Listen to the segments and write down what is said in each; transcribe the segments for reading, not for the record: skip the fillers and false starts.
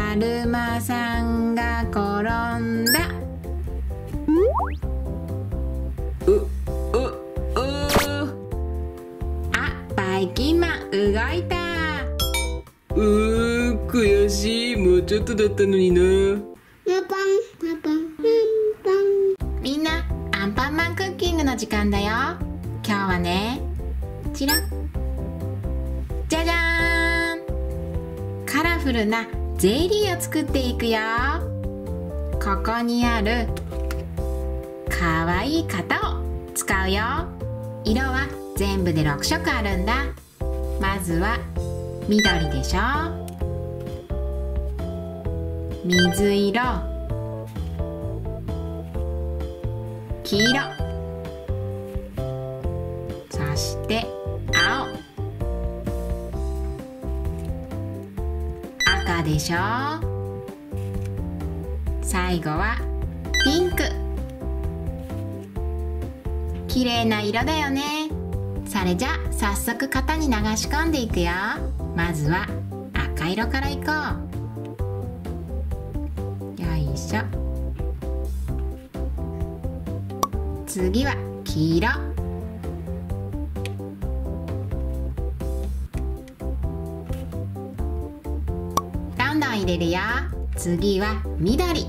だるまさんが転んだ。バイキンマン動いた。 悔しい。もうちょっとだったのにな。 みんな、アンパンマンクッキングの時間だよ。今日はね、ちらじゃじゃーん、カラフルなゼリーを作っていくよ。ここにあるかわいい型を使うよ。色は全部で6色あるんだ。まずは緑でしょ、水色、黄色、そして青、赤でしょ、最後はピンク。綺麗な色だよね。それじゃ早速型に流し込んでいくよ。まずは赤色からいこう。よいしょ。次は黄色。どんどん入れるよ。次は緑。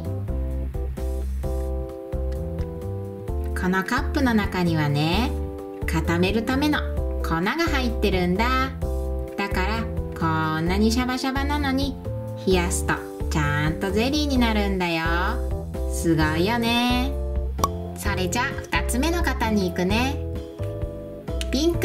このカップの中にはね、固めるための粉が入ってるんだ。だからこんなにシャバシャバなのに冷やすとちゃんとゼリーになるんだよ。すごいよね。それじゃ2つ目の型に行くね。ピンク。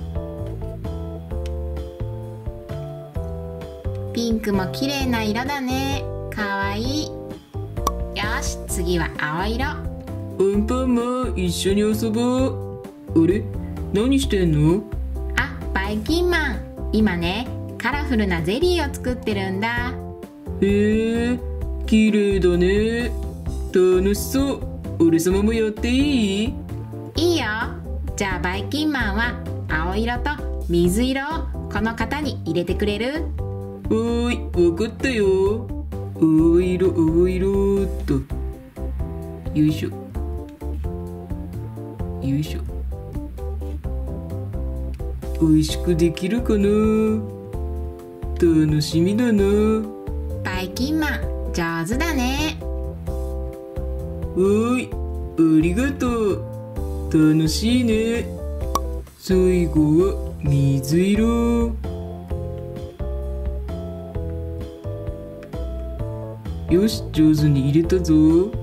ピンクも綺麗な色だね。かわいい。よし、次は青色。 アンパンマン、一緒に遊ぼう。あれ、何してんの？ バイキンマン、今ね、カラフルなゼリーを作ってるんだ。 へえ、綺麗だね。楽しそう。俺様もやっていい？ いいよ。じゃあバイキンマンは青色と水色をこの型に入れてくれる？ わかったよ。青色っと。よいしょ。よいしょ。美味しくできるかな。楽しみだな。 バイキンマン、上手だね。 ありがとう。楽しいね。最後は水色。よし、上手に入れたぞ。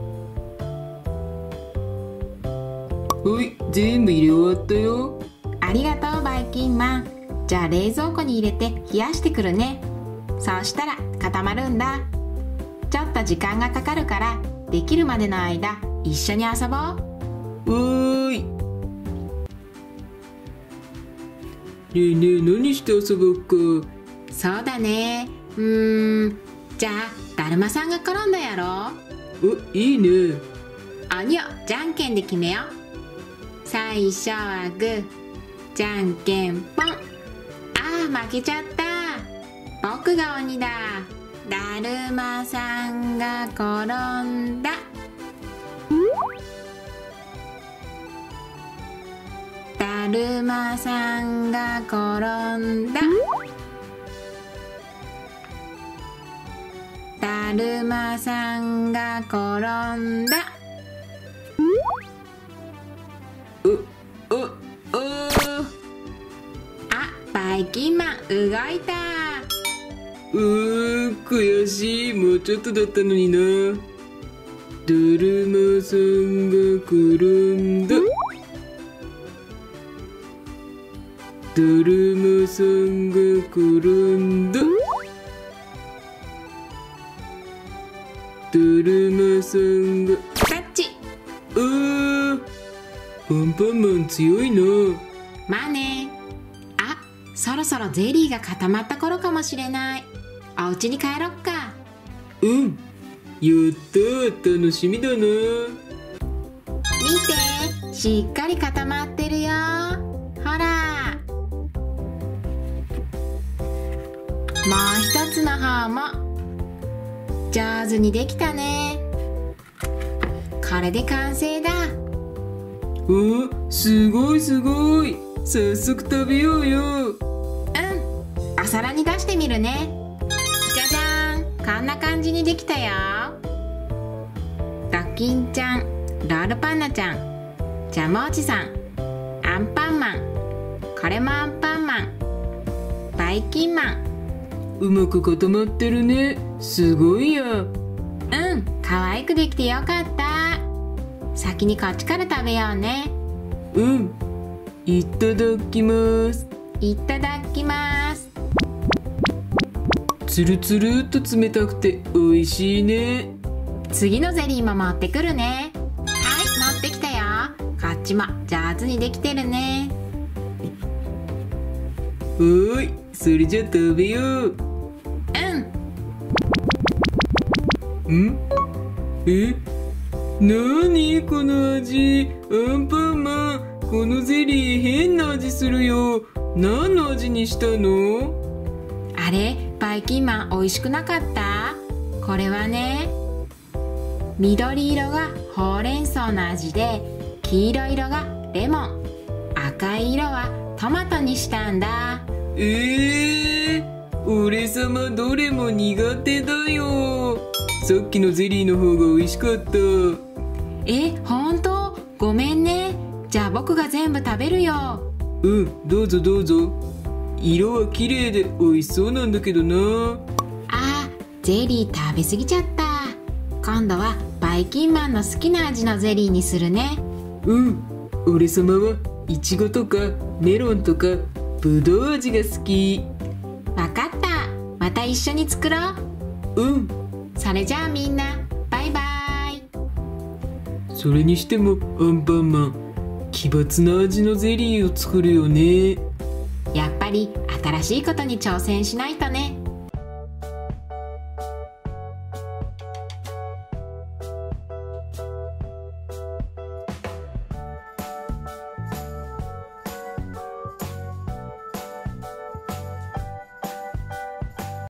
全部入れ終わったよ。 ありがとうバイキンマン。じゃあ冷蔵庫に入れて冷やしてくるね。そうしたら固まるんだ。ちょっと時間がかかるからできるまでの間一緒に遊ぼう。 ねえねえ、何して遊ぼうか。 そうだね。じゃあだるまさんが転んだやろ。 いいね。 鬼をじゃんけんで決めよう。最初はグー、じゃんけんぽん。負けちゃった。僕が鬼だ。だるまさんが転んだ。だるまさんが転んだ。だるまさんが転んだ。バイキンマン動いた。 悔しい。もうちょっとだったのにな。だるまさんが転んだ。だるまさんが転んだ。だるまさんがタッチ。 アンパンマン強いな。 まあね。そろそろゼリーが固まった頃かもしれない。お家に帰ろっか。 やったー。楽しみだな。 見て、しっかり固まってるよ。ほら。もう一つの方も上手にできたね。これで完成だ。 お、すごいすごい。早速食べようよ。 お皿に出してみるね。じゃじゃーん、こんな感じにできたよ。ドッキンちゃん、ロールパンナちゃん、ジャムおじさん、アンパンマン、これもアンパンマン、バイキンマン。 うまく固まってるね。すごいや。 可愛くできてよかった。先にこっちから食べようね。 いただきます。 いただきます。 つるつるっと冷たくて美味しいね。 次のゼリーも持ってくるね。はい、持ってきたよ。こっちも上手にできてるね。 おーい、それじゃ食べよう。なにこの味。アンパンマン、このゼリー変な味するよ。何の味にしたの？ あれ、バイキンマン美味しくなかった？これはね、緑色がほうれん草の味で、黄色色がレモン、赤い色はトマトにしたんだ。 俺様どれも苦手だよ。さっきのゼリーの方が美味しかった。 ほんと？ごめんね。じゃあ僕が全部食べるよ。 どうぞどうぞ。色は綺麗で美味しそうなんだけどな。 ゼリー食べ過ぎちゃった。今度はバイキンマンの好きな味のゼリーにするね。 俺様はいちごとかメロンとかぶどう味が好き。 わかった。また一緒に作ろう。それじゃあみんな、バイバイ。 それにしてもアンパンマン、奇抜な味のゼリーを作るよね。 やっぱり新しいことに挑戦しないとね。